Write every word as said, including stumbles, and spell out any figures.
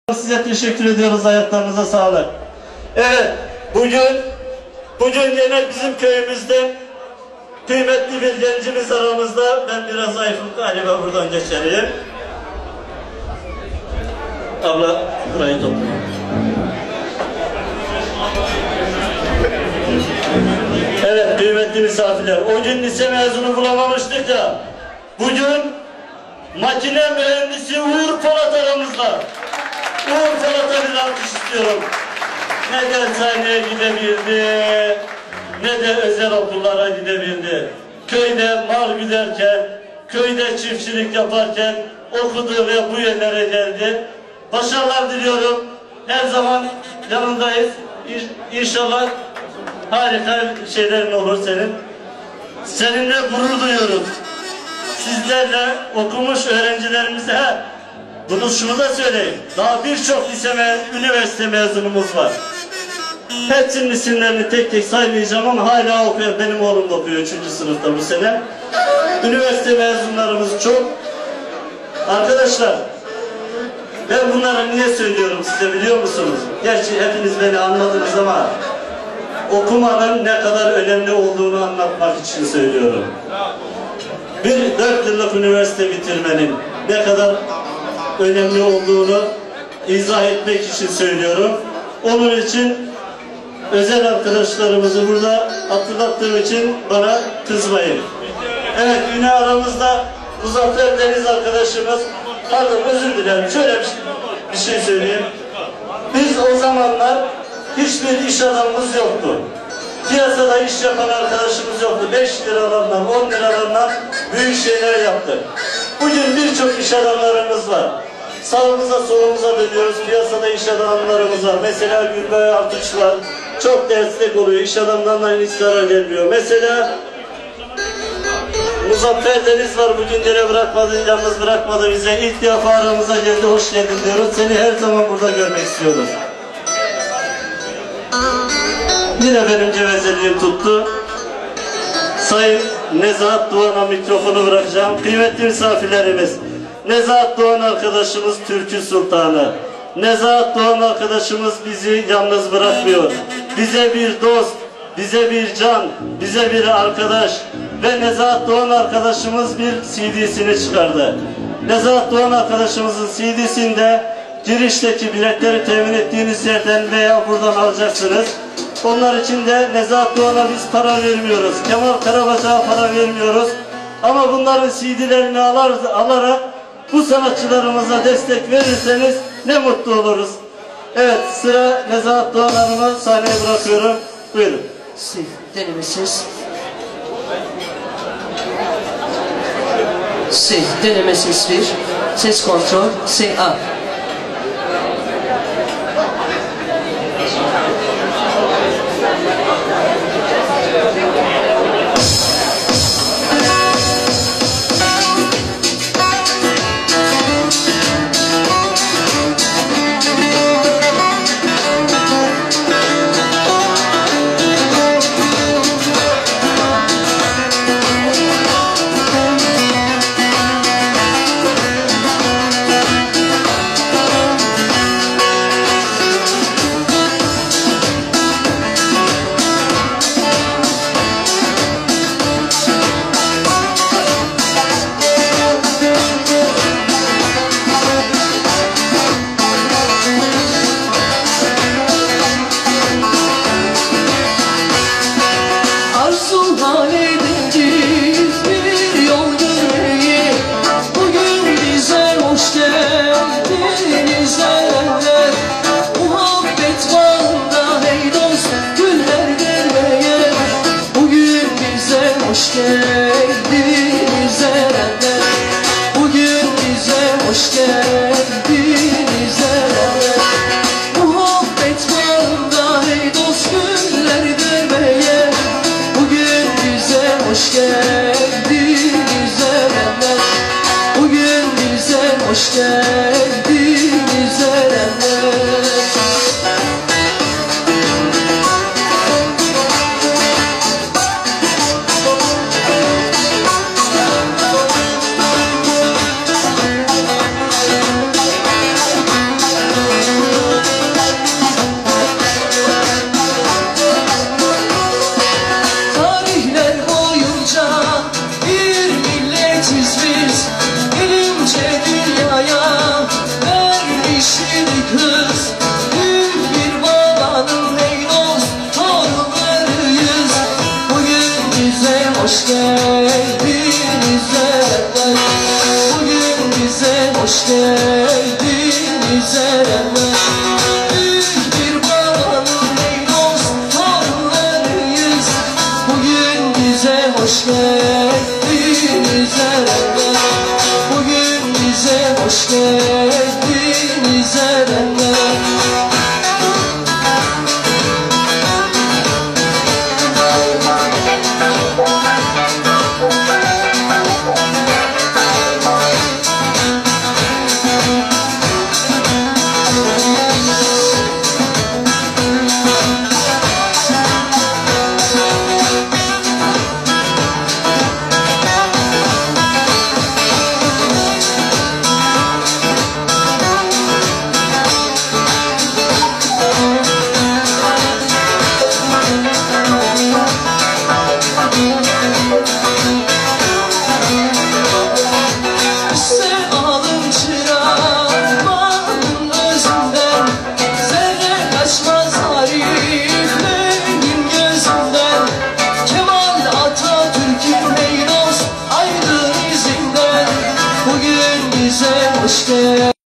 Size teşekkür ediyoruz, ayaklarınıza sağlık. Evet, bugün bugün yine bizim köyümüzde kıymetli bir gencimiz aramızda. Ben biraz zayıfım galiba, buradan geçelim. Abla burayı topla. Evet kıymetli misafirler, o gün lise mezunu bulamamıştık ya, bugün makine mühendisi Uğur Polat aramızda. Uğur Polat'a bir alkış istiyorum. Ne dershaneye gidebildi, ne de özel okullara gidebildi. Köyde mal güderken, köyde çiftçilik yaparken okudu ve bu yerlere geldi. Başarılar diliyorum. Her zaman yanındayız. İnşallah harika şeylerin olur senin. Seninle gurur duyuyoruz. Sizlerle okumuş öğrencilerimize, he, bunu şunu da söyleyeyim. Daha birçok lise ve üniversite mezunumuz var. Hepsinin isimlerini tek tek saymayacağım ama hala okuyor. Benim oğlum da okuyor üçüncü sınıfta bu sene. Üniversite mezunlarımız çok. Arkadaşlar, ben bunları niye söylüyorum size biliyor musunuz? Gerçi hepiniz beni anladınız ama okumanın ne kadar önemli olduğunu anlatmak için söylüyorum. Bir dört yıllık üniversite bitirmenin ne kadar önemli olduğunu izah etmek için söylüyorum. Onun için özel arkadaşlarımızı burada hatırlattığım için bana kızmayın. Evet, yine aramızda Muzaffer Deniz arkadaşımız. Pardon, özür dilerim. Şöyle bir şey, bir şey söyleyeyim. Biz o zamanlar hiçbir iş adamımız yoktu. Piyasada iş yapan arkadaşımız yoktu. beş liralarla, on liralarla büyük şeyler yaptık. Bugün birçok iş adamlarımız var. Sağımıza solumuza dönüyoruz. Piyasada iş adamlarımız var. Mesela Gülbay Artuçlar çok destek oluyor. İş adamlarından hiç zarar gelmiyor. Mesela Muzaffer Deniz var. Bugün yine bırakmadı, yalnız bırakmadı bize. İlk defa aramıza geldi. Hoş geldin diyoruz. Seni her zaman burada görmek istiyoruz. Yine benim cevezeliğim tuttu. Sayın Nezahat Doğan'a mikrofonu bırakacağım. Kıymetli misafirlerimiz, Nezahat Doğan arkadaşımız Türkü Sultanı. Nezahat Doğan arkadaşımız bizi yalnız bırakmıyor. Bize bir dost, bize bir can, bize bir arkadaş ve Nezahat Doğan arkadaşımız bir C D'sini çıkardı. Nezahat Doğan arkadaşımızın C D'sinde girişteki biletleri temin ettiğiniz yerden veya buradan alacaksınız. Onlar için de Nezahat Doğan'a biz para vermiyoruz. Kemal Karabacak'a para vermiyoruz. Ama bunların C D'lerini alar, alarak bu sanatçılarımıza destek verirseniz ne mutlu oluruz. Evet, sıra Nezahat Doğan Hanım'a, sahneye bırakıyorum. Buyurun. Si, denemesiz. Si, denemesiz bir. Ses kontrol, S A.